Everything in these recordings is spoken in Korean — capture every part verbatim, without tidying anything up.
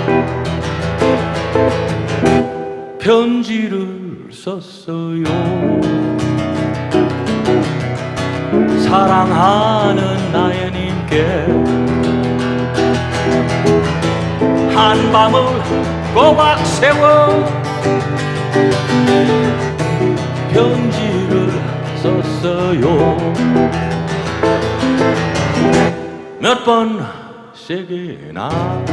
편지를 썼어요. 사랑하는 나의 님께 한밤을 꼬박 세워 편지를 썼어요. 몇 번 세게나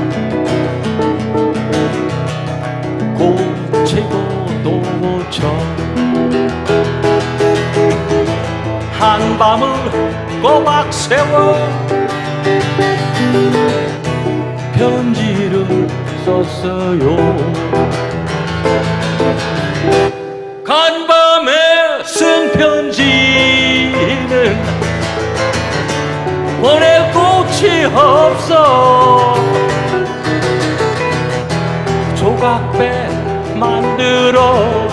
고치고 또 고쳐 한밤을 꼬박 세워 편지를 썼어요. 간밤에 쓴 편지는 보낼 곳이 없어 조각배 만들어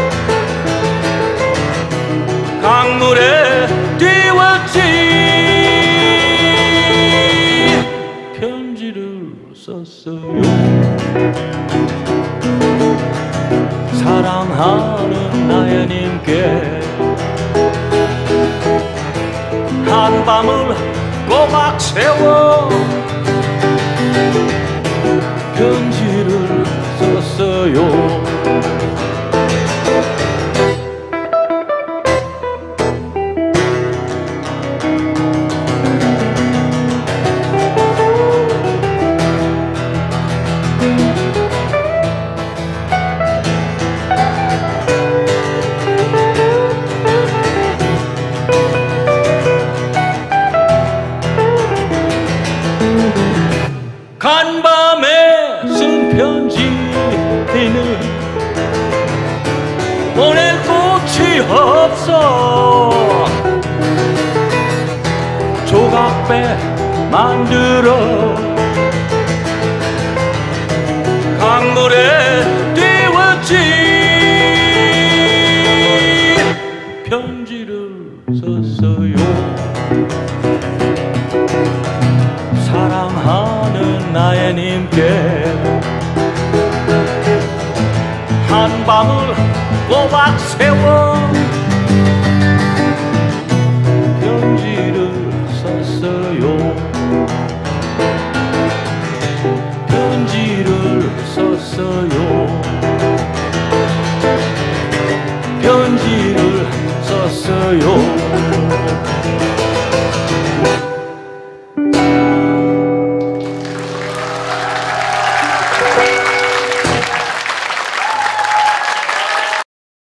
강물에 띄웠지. 편지를 썼어요. 사랑하는 나의 님께 한밤을 꼬박 세워 편지를 썼어요. 간밤에 쓴 편지는 보낼 곳이 없어 조각배 만들어 강물에 띄웠지. 편지를 썼어요. 사랑하는 나의 님께 한밤을 꼬박 새